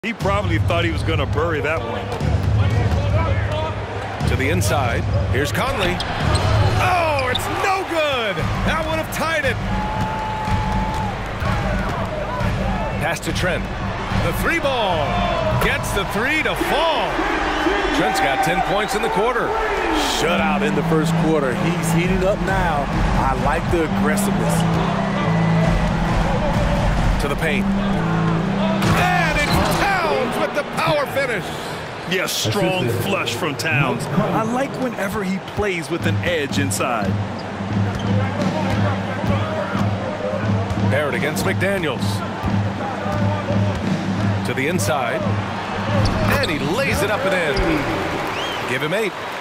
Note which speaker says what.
Speaker 1: He probably thought he was going to bury that one.
Speaker 2: To the inside. Here's Conley. Oh, it's no good. That would have tied it. Pass to Trent. The three ball. Gets the three to fall. Trent's got 10 points in the quarter.
Speaker 3: Shutout in the first quarter. He's heating up now. I like the aggressiveness.
Speaker 2: To the paint. And it's Towns with the power finish.
Speaker 1: Yes, strong flush from Towns. I like whenever he plays with an edge inside.
Speaker 2: Barrett against McDaniels. To the inside. And he lays it up and in. Give him 8.